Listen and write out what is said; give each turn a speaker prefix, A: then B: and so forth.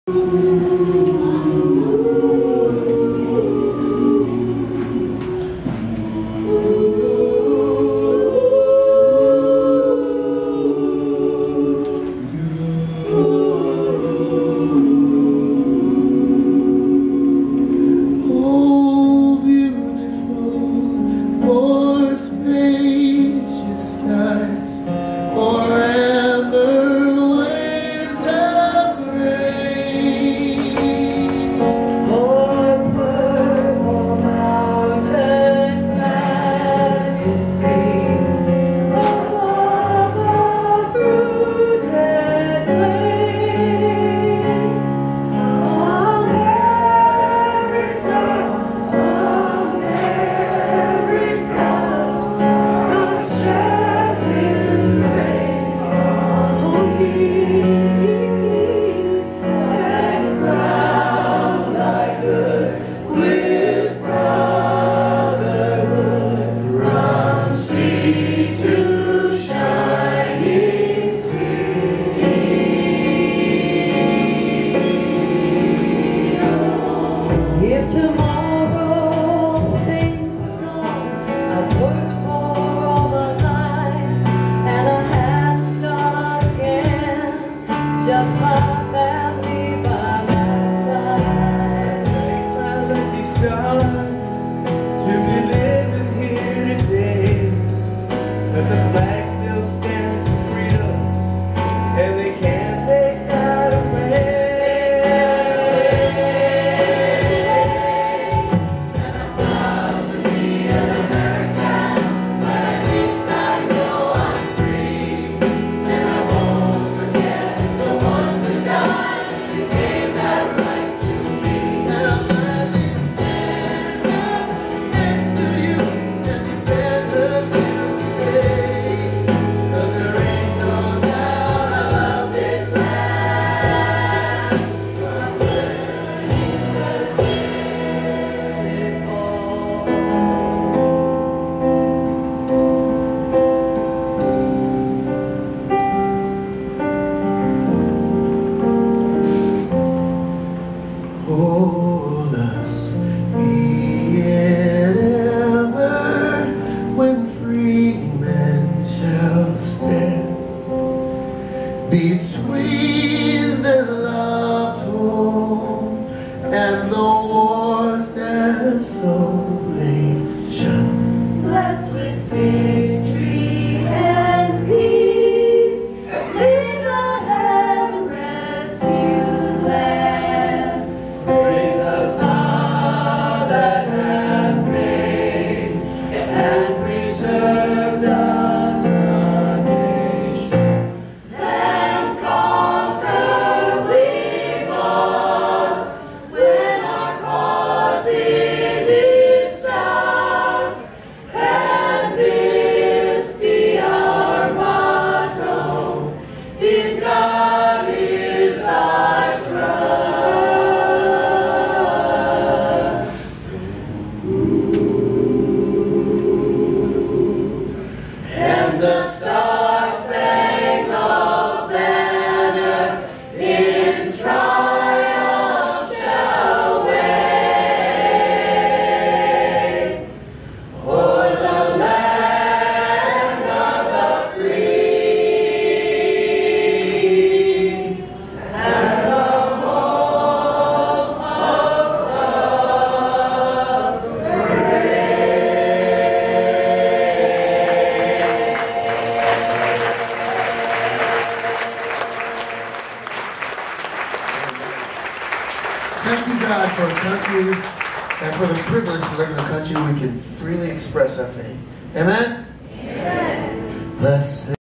A: Between the love torn and the war's desolation,
B: blessed with victory and peace, lead our heaven rescued land. Praise the power that hath made and preserved us a nation. Then conquer we must when our cause it is just. And this be our motto: in God is our trust. And the Star-Spangled Banner in triumph shall wave o'er the land of the free and the home of the
A: Thank you, God, for a country and for the privilege to live in a country we can freely express our faith. Amen?